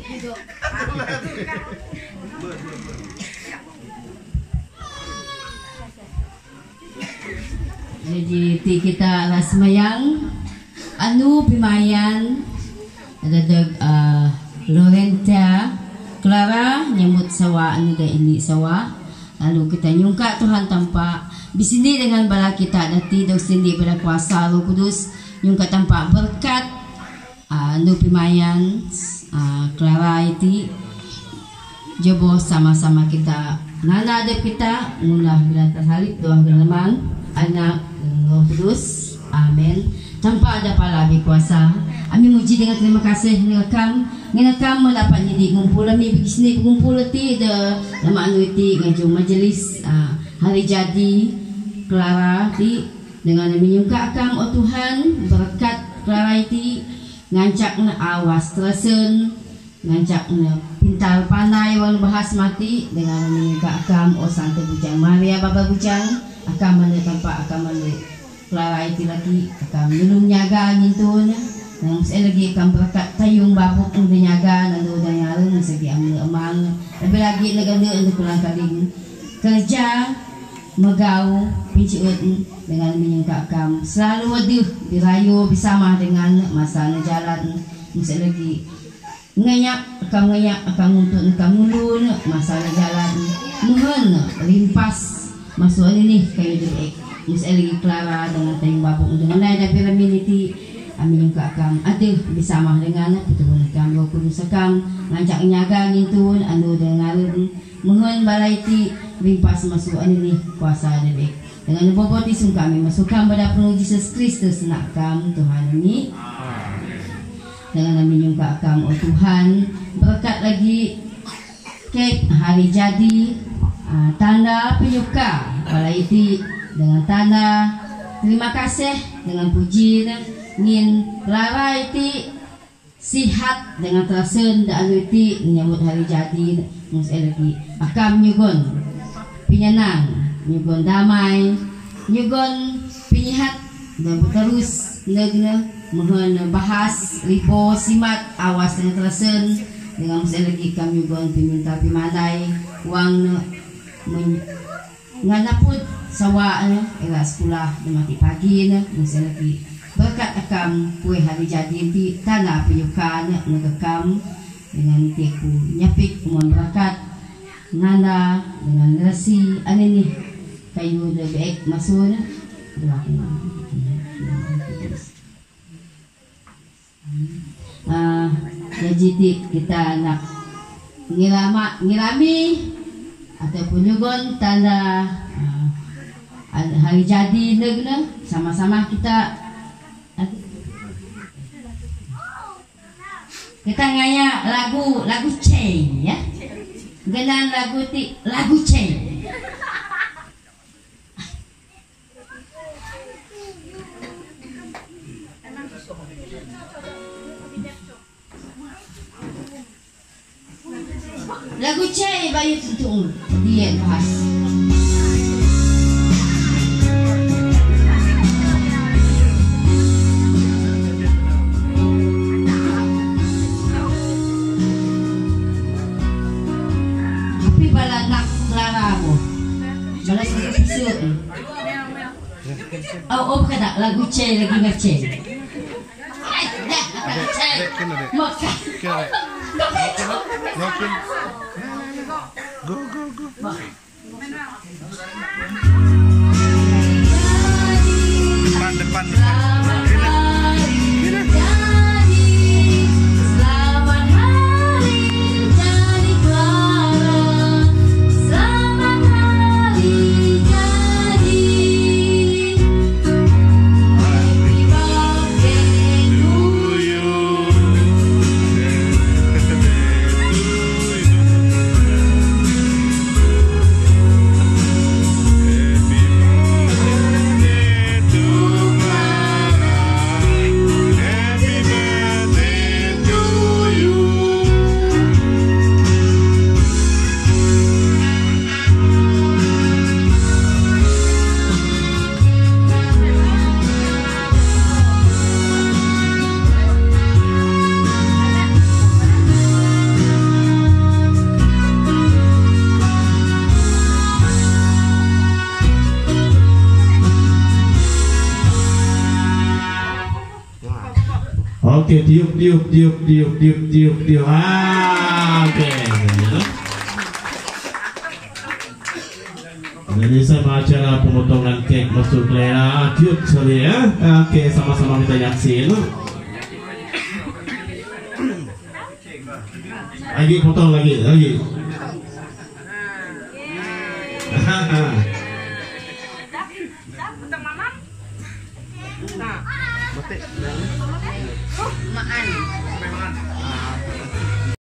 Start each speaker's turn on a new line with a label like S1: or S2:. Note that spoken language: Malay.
S1: Jadi kita lasmayang anu pimayan ada Lorentia Clara nyambut sawa anu da ini sawa, lalu kita nyungka Tuhan tanpa bisini dengan bala kita dati dok sindi pada kuasa Roh Kudus nyungka tanpa berkat anu pimayan Clara itu jobo sama-sama kita nana adep kita ngulah bila terhalip doa gelemang anak Roh Kudus, amin. Tanpa ada palabi kuasa, kami muji dengan terima kasih ngekam mendapat jadi ngumpul kami begini ngumpul ti de lama anu ti ngaju majelis hari jadi Clara ti dengan menyungka akam oh Tuhan berkat Clara ti ngancak na awas tersen ngancak na pintar pandai walau bahas mati dengan menyungka akam oh Santa Bujang Maria Baba Bujang akam mana tanpa akam mana Clara itu lagi akan minum nyaga ngintun nang saya lagi akan berkat tayung babuk ng nyaga nando dayaron segi amang tapi lagi naganda untuk pulang kaling kerja megau pinciut dengan menyangka akam selalu waduh dirayu bersama dengan masa jalan saya lagi ngayak akan untuk mulun masa jalan mohon limpas masuk ini kayu direk Miss Eli Clara dengan tayung babuk dengan lain dari piramiditi amin yung kakam aduh bersama dengan betul kam Roh Kudus akam ngancak nyaga ngintun anu dengan mohon balaiti limpas masuk ini kuasa debek dengan boboti sung kami masukkan pada penuh Yesus Kristus nak kam Tuhan ini dengan amin yung kakam oh Tuhan berkat lagi kek hari jadi tanda penyuka balaiti dengan tanda terima kasih dengan puji ngin Clara itu sihat dengan terasen dan itu menyambut hari jadi musel lagi akam nyugon pinyenang nyugon damai nyugon pinyihat dan terus negna mohon bahas lipo simat awas dengan terasen dengan musel lagi kami nyugon piminta pimadai uang nganaput sawa era sekolah dan mati pagi mesti lagi berkat akam kue hari jadi di tanah penyukan ngekam dengan teku nyapik mohon berkat nanda dengan resi ane nih kayu debek masuk jadi kita nak ngirami ataupun nyugon tanda hari jadi negna sama-sama kita ngaya lagu chain ya genan lagu chain lagu chain bayu tutung dia bahas oh kada lagu cek lagi ngecek. Go. Depan.
S2: Happy Oke, tiup. Oke. Jadi sama acara pemotongan cake masuk Lea, cute sekali ya. Oke, sama-sama kita nyaksiin. Lagi potong lagi.